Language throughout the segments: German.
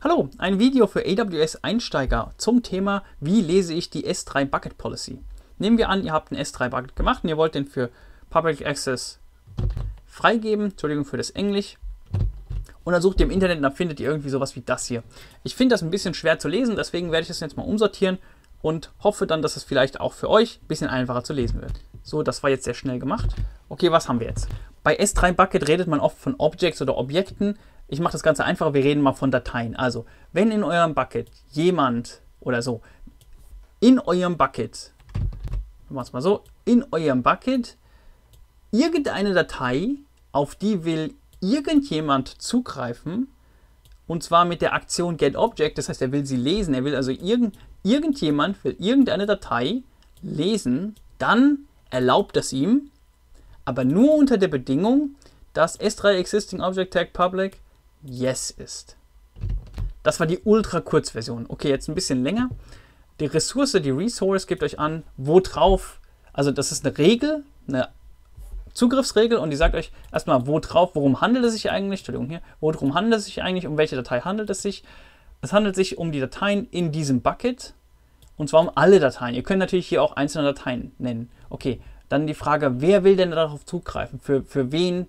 Hallo, ein Video für AWS-Einsteiger zum Thema, wie lese ich die S3 Bucket Policy. Nehmen wir an, ihr habt einen S3 Bucket gemacht und ihr wollt den für Public Access freigeben, Entschuldigung für das Englisch. Und dann sucht ihr im Internet und dann findet ihr irgendwie sowas wie das hier. Ich finde das ein bisschen schwer zu lesen, deswegen werde ich das jetzt mal umsortieren und hoffe dann, dass es vielleicht auch für euch ein bisschen einfacher zu lesen wird. So, das war jetzt sehr schnell gemacht. Okay, was haben wir jetzt? Bei S3 Bucket redet man oft von Objects oder Objekten. Ich mache das Ganze einfacher, wir reden mal von Dateien. Also, wenn in eurem Bucket jemand oder so, in eurem Bucket, machen wir es mal so, in eurem Bucket irgendeine Datei, auf die will irgendjemand zugreifen, und zwar mit der Aktion getObject, das heißt, er will sie lesen, er will also irgendjemand will irgendeine Datei lesen, dann erlaubt es ihm, aber nur unter der Bedingung, dass S3 Existing Object Tag Public Yes ist. Das war die Ultra-Kurzversion. Okay, jetzt ein bisschen länger. Die Ressource, die Resource gibt euch an, wo drauf, also das ist eine Regel, eine Zugriffsregel, und die sagt euch erstmal, wo drauf, worum handelt es sich eigentlich, Entschuldigung hier, worum handelt es sich eigentlich, um welche Datei handelt es sich. Es handelt sich um die Dateien in diesem Bucket, und zwar um alle Dateien. Ihr könnt natürlich hier auch einzelne Dateien nennen. Okay, dann die Frage, wer will denn darauf zugreifen? Für wen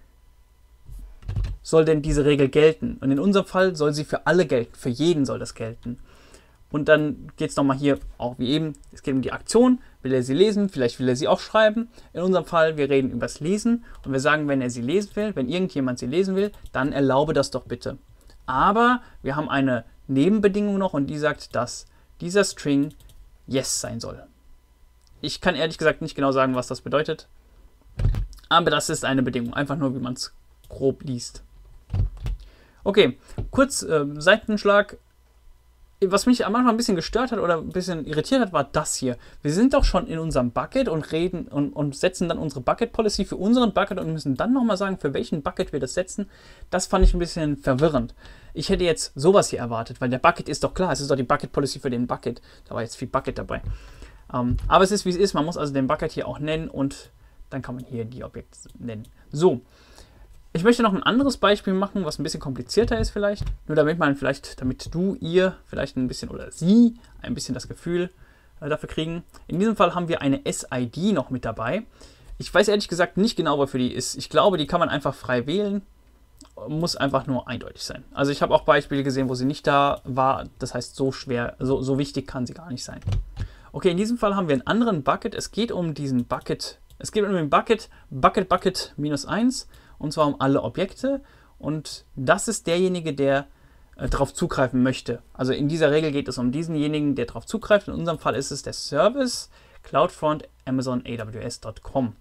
soll denn diese Regel gelten? Und in unserem Fall soll sie für alle gelten, für jeden soll das gelten. Und dann geht es nochmal hier, auch wie eben, es geht um die Aktion, will er sie lesen, vielleicht will er sie auch schreiben. In unserem Fall, wir reden über das Lesen und wir sagen, wenn er sie lesen will, wenn irgendjemand sie lesen will, dann erlaube das doch bitte. Aber wir haben eine Nebenbedingung noch, und die sagt, dass dieser String Yes sein soll. Ich kann ehrlich gesagt nicht genau sagen, was das bedeutet, aber das ist eine Bedingung, einfach nur, wie man es grob liest. Okay, kurz Seitenschlag. Was mich am Anfang ein bisschen gestört hat oder ein bisschen irritiert hat, war das hier. Wir sind doch schon in unserem Bucket und reden und setzen dann unsere Bucket Policy für unseren Bucket und müssen dann nochmal sagen, für welchen Bucket wir das setzen. Das fand ich ein bisschen verwirrend. Ich hätte jetzt sowas hier erwartet, weil der Bucket ist doch klar, es ist doch die Bucket Policy für den Bucket. Da war jetzt viel Bucket dabei. Aber es ist, wie es ist. Man muss also den Bucket hier auch nennen und dann kann man hier die Objekte nennen. So. Ich möchte noch ein anderes Beispiel machen, was ein bisschen komplizierter ist vielleicht. Nur damit man vielleicht, ihr vielleicht ein bisschen oder sie ein bisschen das Gefühl dafür kriegen. In diesem Fall haben wir eine SID noch mit dabei. Ich weiß ehrlich gesagt nicht genau, wofür die ist. Ich glaube, die kann man einfach frei wählen. Muss einfach nur eindeutig sein. Also ich habe auch Beispiele gesehen, wo sie nicht da war. Das heißt, so schwer, so wichtig kann sie gar nicht sein. Okay, in diesem Fall haben wir einen anderen Bucket. Es geht um diesen Bucket. Es geht um den Bucket -1. Und zwar um alle Objekte, und das ist derjenige, der darauf zugreifen möchte. Also in dieser Regel geht es um diesenjenigen, der darauf zugreift. In unserem Fall ist es der Service CloudFront Amazon AWS.com.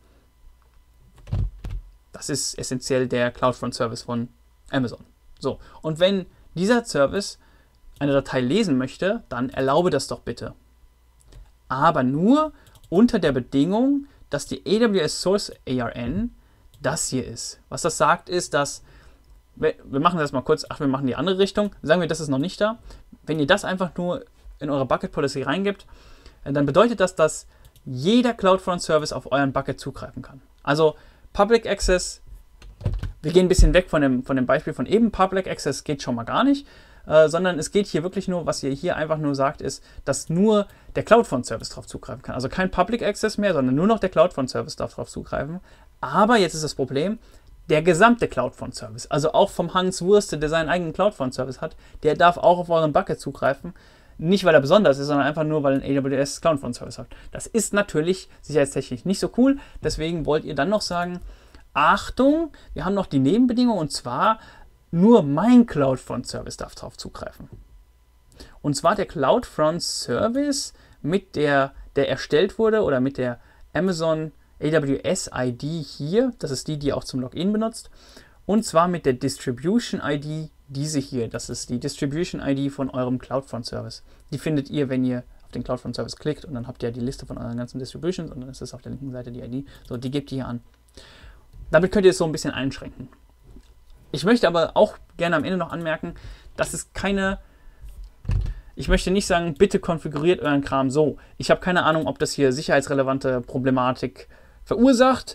Das ist essentiell der CloudFront Service von Amazon. So, und wenn dieser Service eine Datei lesen möchte, dann erlaube das doch bitte. Aber nur unter der Bedingung, dass die AWS Source ARN das hier ist. Was das sagt, ist, dass, wir machen das mal kurz, wir machen die andere Richtung, sagen wir, das ist noch nicht da. Wenn ihr das einfach nur in eure Bucket Policy reingibt, dann bedeutet das, dass jeder CloudFront Service auf euren Bucket zugreifen kann. Also Public Access, wir gehen ein bisschen weg von dem Beispiel von eben, Public Access geht schon mal gar nicht, sondern es geht hier wirklich nur, was ihr hier einfach nur sagt, ist, dass nur der CloudFront Service darauf zugreifen kann. Also kein Public Access mehr, sondern nur noch der CloudFront Service darf darauf zugreifen. Aber jetzt ist das Problem, der gesamte CloudFront Service, also auch vom Hans Wurste, der seinen eigenen CloudFront Service hat, der darf auch auf euren Bucket zugreifen. Nicht, weil er besonders ist, sondern einfach nur, weil ein AWS CloudFront Service hat. Das ist natürlich sicherheitstechnisch nicht so cool. Deswegen wollt ihr dann noch sagen, Achtung, wir haben noch die Nebenbedingung, und zwar nur mein CloudFront Service darf darauf zugreifen. Und zwar der CloudFront Service, der erstellt wurde, oder mit der Amazon AWS ID hier, das ist die ihr auch zum Login benutzt, und zwar mit der Distribution ID, diese hier, das ist die Distribution ID von eurem CloudFront Service. Die findet ihr, wenn ihr auf den CloudFront Service klickt, und dann habt ihr die Liste von euren ganzen Distributions, und dann ist es auf der linken Seite die ID. So, die gebt ihr hier an. Damit könnt ihr es so ein bisschen einschränken. Ich möchte aber auch gerne am Ende noch anmerken, dass es ich möchte nicht sagen, bitte konfiguriert euren Kram so. Ich habe keine Ahnung, ob das hier sicherheitsrelevante Problematik verursacht.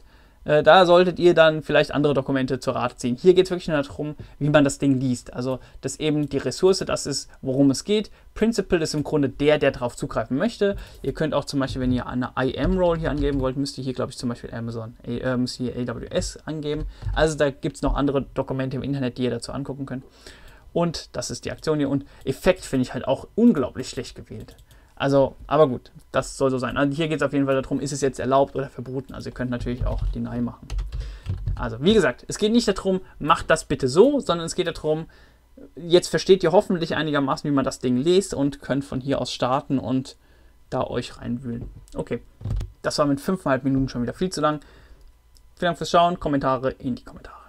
Da solltet ihr dann vielleicht andere Dokumente zur Rate ziehen. Hier geht es wirklich nur darum, wie man das Ding liest. Also, dass eben die Ressource das ist, worum es geht. Principal ist im Grunde der darauf zugreifen möchte. Ihr könnt auch zum Beispiel, wenn ihr eine IAM-Role hier angeben wollt, müsst ihr hier, glaube ich, zum Beispiel müsst ihr AWS angeben. Also da gibt es noch andere Dokumente im Internet, die ihr dazu angucken könnt. Und das ist die Aktion hier. Und Effekt finde ich halt auch unglaublich schlecht gewählt. Also, aber gut, das soll so sein. Also hier geht es auf jeden Fall darum, ist es jetzt erlaubt oder verboten. Also ihr könnt natürlich auch Deny machen. Also, wie gesagt, es geht nicht darum, macht das bitte so, sondern es geht darum, jetzt versteht ihr hoffentlich einigermaßen, wie man das Ding liest und könnt von hier aus starten und da euch reinwühlen. Okay, das war mit 5,5 Minuten schon wieder viel zu lang. Vielen Dank fürs Schauen, Kommentare in die Kommentare.